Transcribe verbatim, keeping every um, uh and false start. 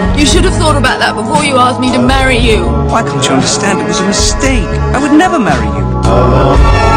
You should have thought about that before you asked me to marry you. Why can't you understand? It was a mistake. I would never marry you.